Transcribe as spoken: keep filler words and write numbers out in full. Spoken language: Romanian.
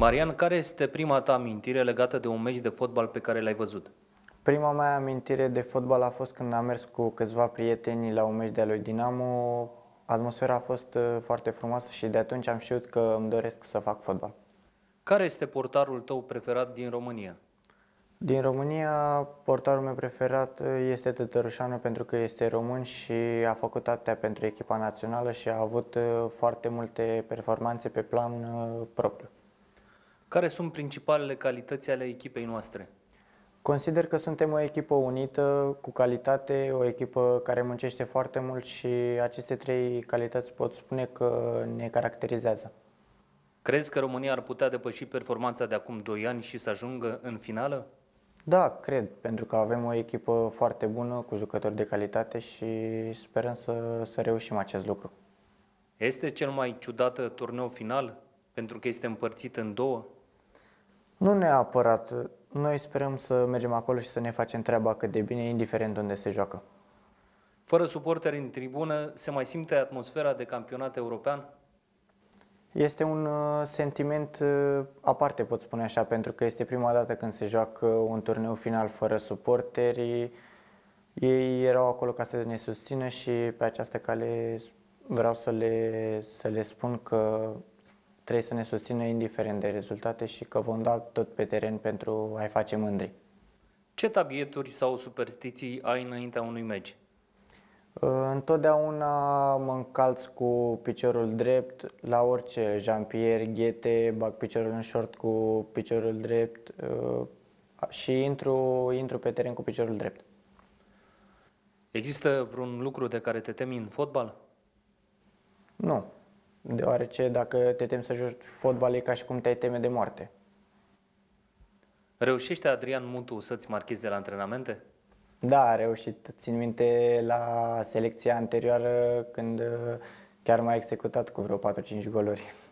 Marian, care este prima ta amintire legată de un meci de fotbal pe care l-ai văzut? Prima mea amintire de fotbal a fost când am mers cu câțiva prieteni la un meci de-a lui Dinamo. Atmosfera a fost uh, foarte frumoasă și de atunci am știut că îmi doresc să fac fotbal. Care este portarul tău preferat din România? Din România, portarul meu preferat uh, este Tătărușanu pentru că este român și a făcut atâtea pentru echipa națională și a avut uh, foarte multe performanțe pe plan uh, propriu. Care sunt principalele calități ale echipei noastre? Consider că suntem o echipă unită, cu calitate, o echipă care muncește foarte mult și aceste trei calități pot spune că ne caracterizează. Crezi că România ar putea depăși performanța de acum doi ani și să ajungă în finală? Da, cred, pentru că avem o echipă foarte bună, cu jucători de calitate și sperăm să, să reușim acest lucru. Este cel mai ciudat turneu final, pentru că este împărțit în două? Nu neapărat. Noi sperăm să mergem acolo și să ne facem treaba cât de bine, indiferent unde se joacă. Fără suporteri în tribună, se mai simte atmosfera de campionat european? Este un uh, sentiment uh, aparte, pot spune așa, pentru că este prima dată când se joacă un turneu final fără suporteri. Ei erau acolo ca să ne susțină și pe această cale vreau să le, să le spun că trebuie să ne susțină indiferent de rezultate și că vom da tot pe teren pentru a-i face mândri. Ce tabieturi sau superstiții ai înaintea unui meci? Întotdeauna mă încalț cu piciorul drept la orice, Jean-Pierre, ghete, bag piciorul în short cu piciorul drept și intru, intru pe teren cu piciorul drept. Există vreun lucru de care te temi în fotbal? Nu, deoarece dacă te temi să joci fotbal e ca și cum te-ai teme de moarte. Reușește Adrian Mutu să-ți marcheze la antrenamente? Da, a reușit. Țin minte la selecția anterioară când chiar m-a executat cu vreo patru cinci goluri.